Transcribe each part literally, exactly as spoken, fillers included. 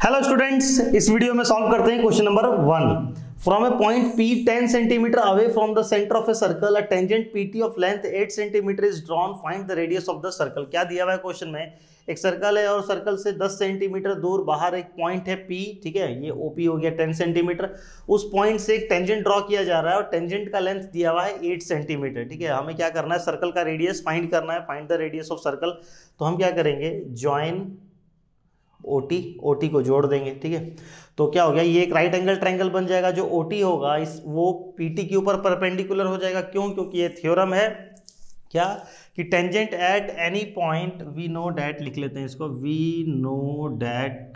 Hello students, इस video में solve करते हैं question number one. From a point P ten centimetre away from the centre of a circle, a tangent P T of length eight centimetre is drawn, find the radius of the circle. क्या दिया हुआ है question में? एक circle है और circle से दस सेंटीमीटर दूर बाहर एक पॉइंट है P, ठीक है, ये O P हो गया ten सेंटीमीटर। उस पॉइंट से एक टेंजेंट ड्रॉ किया जा रहा है और टेंजेंट का लेंथ दिया हुआ है eight सेंटीमीटर, ठीक है। हमें क्या करना है? सर्कल का रेडियस फाइंड करना है, find the radius of circle. तो हम क्या करेंगे? ज्वाइन ओटी, ओटी को जोड़ देंगे, ठीक है। तो क्या हो गया? ये एक राइट एंगल ट्रायंगल बन जाएगा। जो ओटी होगा इस वो पीटी के ऊपर परपेंडिकुलर हो जाएगा। क्यों? क्योंकि ये थ्योरम है क्या कि tangent at any point, we know that, लिख लेते हैं इसको, we know that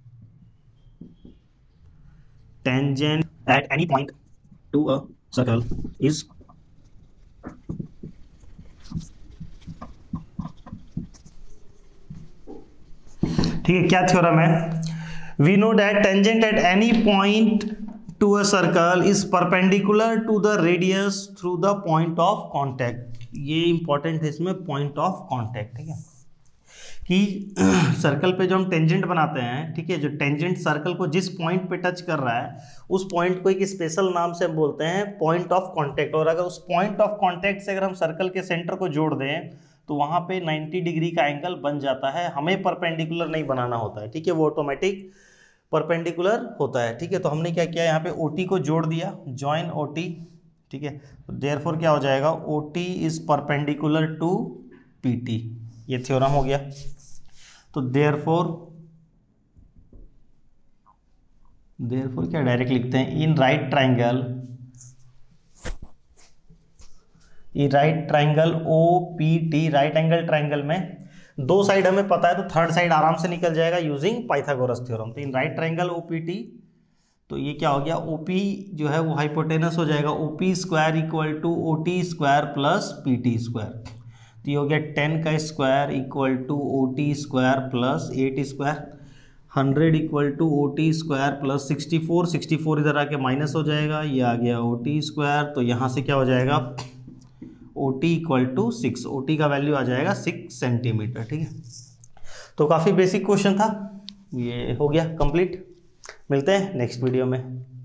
tangent at any point to a circle is ठीक है। क्या थ्योरम है? We know that tangent at any point to a circle is perpendicular to the radius through the point of contact. ये important है इसमें, point of contact, ठीक है। कि सर्कल पे जो हम टेंजेंट बनाते हैं, ठीक है, जो टेंजेंट सर्कल को जिस पॉइंट पे टच कर रहा है उस पॉइंट को एक स्पेशल नाम से हम बोलते हैं पॉइंट ऑफ कांटेक्ट। और अगर उस पॉइंट ऑफ कांटेक्ट से अगर हम सर्कल के सेंटर को जोड़ दें तो वहाँ पे ninety डिग्री का एंगल बन जाता है। हमें परपेंडिकुलर नहीं बनाना होता है, ठीक है, वो ऑटोमेटिक परपेंडिकुलर होता है, ठीक है। तो हमने क्या किया? यहाँ पे O T को जोड़ दिया, जॉइन O T, ठीक है। तो देयरफॉर क्या हो जाएगा? O T is perpendicular to P T, ये थ्योरम हो गया। तो देयरफॉर देयरफॉर क्या डायरेक्ट लिखते हैं? In right triangle right triangle O P T, right angle triangle में दो साइड हमें पता है तो थर्ड साइड आराम से निकल जाएगा यूजिंग पाइथागोरस थ्योरम। तो in right triangle O P T, तो ये क्या हो गया? O P जो है वो हाइपोटेनस हो जाएगा, O P square equal to O T square plus P T square. तो ये हो गया टेन का square equal to O T square plus eight square, hundred equal to O T square plus sixty four, sixty four इधर आके minus हो जाएगा, ये आ गया O T स्क्वायर। तो यहाँ से क्या हो जाएगा? O T equal to six, O T का वैल्यू आ जाएगा सिक्स सेंटीमीटर, ठीक है। तो काफ़ी बेसिक क्वेश्चन था, ये हो गया कंप्लीट। मिलते हैं नेक्स्ट वीडियो में।